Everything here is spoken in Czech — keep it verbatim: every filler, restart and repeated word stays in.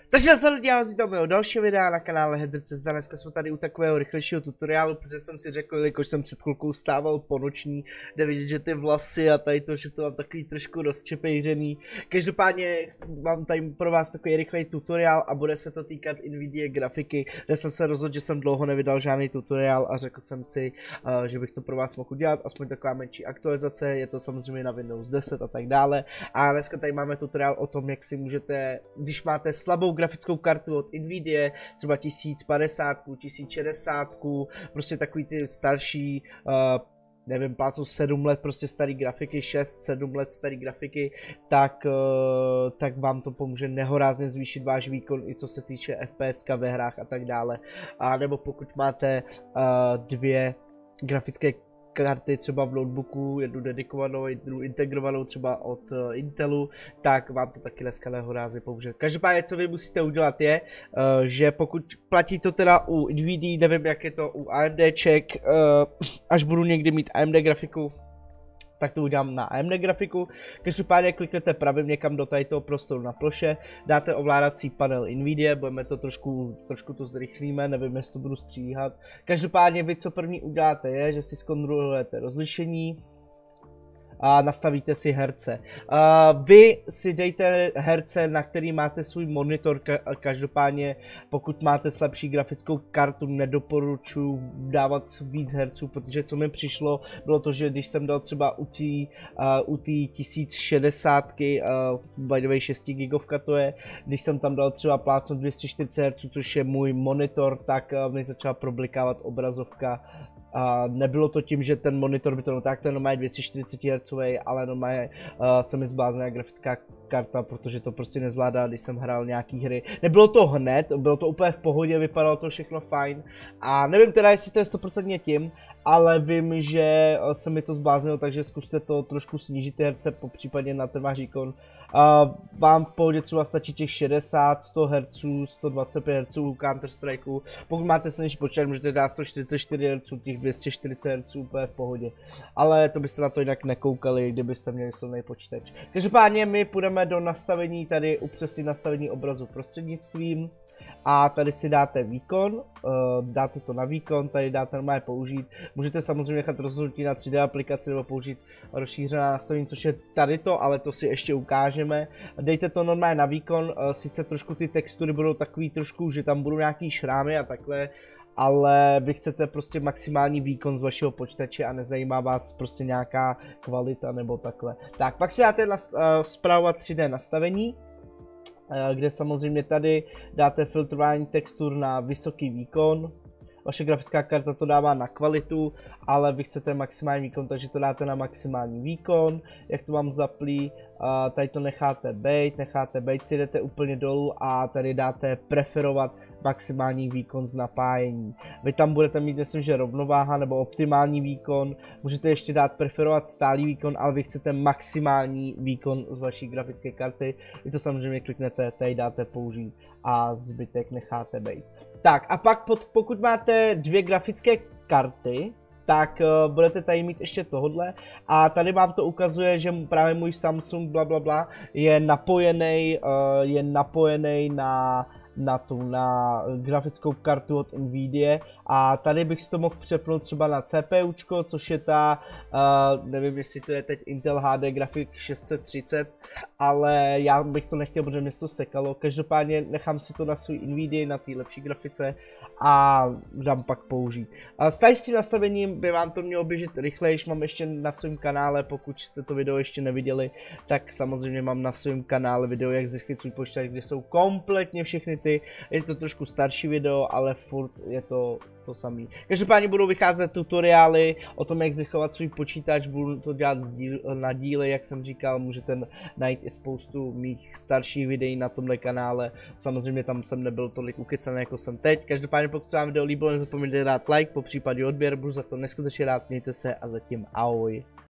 Takže nazdar lidi, já vás vítám mého dalšího videa na kanále Hedrcezda. Dneska jsme tady u takového rychlejšího tutoriálu, protože jsem si řekl, jakož jsem před chvilkou stával po noční, jde vidět, že ty vlasy a tady to, že to mám takový trošku rozčepejřený. Každopádně mám tady pro vás takový rychlej tutoriál a bude se to týkat Nvidia grafiky, kde jsem se rozhodl, že jsem dlouho nevydal žádný tutoriál a řekl jsem si, uh, že bych to pro vás mohl udělat, aspoň taková menší aktualizace, je to samozřejmě na Windows deset a tak dále. A dneska tady máme tutoriál o tom, jak si můžete, když máte slabou grafickou kartu od Nvidia, třeba tisíc padesát, tisíc šedesát, prostě takový ty starší, uh, nevím, plácou sedm let prostě starý grafiky, šest sedm let starý grafiky, tak, uh, tak vám to pomůže nehorázně zvýšit váš výkon, i co se týče F P S ve hrách a tak dále. A nebo pokud máte uh, dvě grafické karty třeba v notebooku, jednu dedikovanou, jednu integrovanou třeba od uh, Intelu, tak vám to taky dneska nehorázně pomůže. Každopádně, co vy musíte udělat je, uh, že pokud platí to teda u Nvidia, nevím jak je to u AMDček, uh, až budu někdy mít A M D grafiku, tak to udělám na A M D grafiku. Každopádně kliknete pravým někam do tady toho prostoru na ploše, dáte ovládací panel Nvidia, budeme to trošku, trošku to zrychlíme, nevím, jestli to budu stříhat. Každopádně vy, co první uděláte, je, že si zkontrolujete rozlišení a nastavíte si herce. Uh, vy si dejte herce, na který máte svůj monitor, každopádně pokud máte slabší grafickou kartu, nedoporučuji dávat víc herců, protože co mi přišlo, bylo to, že když jsem dal třeba u té uh, u té tisíc šedesát, uh, by the way šest gigovka to je, když jsem tam dal třeba plácnout dvě stě čtyřicet hertzů, což je můj monitor, tak uh, mi začala problikávat obrazovka. A nebylo to tím, že ten monitor by to no tak, ten má dvě stě čtyřicet hertzů, ale no má uh, se mi zblázněná grafická karta, protože to prostě nezvládá, když jsem hrál nějaký hry. Nebylo to hned, bylo to úplně v pohodě, vypadalo to všechno fajn. A nevím teda, jestli to je sto procent tím, ale vím, že se mi to zbláznilo, takže zkuste to trošku snížit ty herce, popřípadě na ten váš výkon. Uh, vám v pohodě třeba stačí těch šedesát, sto hertzů, sto dvacet pět hertzů Counter Strikeu. Pokud máte silnější počítač, můžete dát sto čtyřicet čtyři hertzů, těch dvě stě čtyřicet hertzů úplně v pohodě. Ale to byste na to jinak nekoukali, kdybyste měli silný počítač. Každopádně my půjdeme do nastavení, tady upřesnit nastavení obrazu prostřednictvím. A tady si dáte výkon, uh, dáte to na výkon, tady dáte normálně použít. Můžete samozřejmě nechat rozhodnutí na tři dé aplikaci nebo použít rozšířená nastavení, což je tady to, ale to si ještě ukážeme. Dejte to normálně na výkon, uh, sice trošku ty textury budou takový trošku, že tam budou nějaký šrámy a takhle, ale vy chcete prostě maximální výkon z vašeho počítače a nezajímá vás prostě nějaká kvalita nebo takhle. Tak, pak si dáte na, uh, zpravovat tři dé nastavení, kde samozřejmě tady dáte filtrování textur na vysoký výkon. Vaše grafická karta to dává na kvalitu, ale vy chcete maximální výkon, takže to dáte na maximální výkon. Jak to mám zaplý, tady to necháte bejt, necháte bejt, si jdete úplně dolů a tady dáte preferovat maximální výkon z napájení. Vy tam budete mít, myslím, že rovnováha nebo optimální výkon, můžete ještě dát preferovat stálý výkon, ale vy chcete maximální výkon z vaší grafické karty. I to samozřejmě kliknete, tady dáte použít a zbytek necháte bejt. Tak a pak pod, pokud máte dvě grafické karty, tak uh, budete tady mít ještě tohodle a tady vám to ukazuje, že právě můj Samsung bla bla bla je napojený, uh, je napojený na na tu, na grafickou kartu od Nvidia a tady bych si to mohl přepnout třeba na CPUčko, což je ta, uh, nevím jestli to je teď Intel H D Graphic šest set třicet, ale já bych to nechtěl, protože mě to sekalo. Každopádně nechám si to na svůj Nvidia, na té lepší grafice a dám pak použít. A s tím nastavením by vám to mělo běžet rychleji, mám ještě na svém kanále, pokud jste to video ještě neviděli, tak samozřejmě mám na svém kanále video, jak zrychlit svůj počítač, kde jsou kompletně všechny ty, je to trošku starší video, ale furt je to to samý. Každopádně budou vycházet tutoriály o tom, jak zrychlovat svůj počítač, budu to dělat díl, na díly, jak jsem říkal, můžete najít i spoustu mých starších videí na tomhle kanále. Samozřejmě tam jsem nebyl tolik ukecaný, jako jsem teď. Každopádně pokud se vám video líbilo, nezapomeňte dát like, po případě odběr, budu za to neskutečně rád, mějte se a zatím ahoj.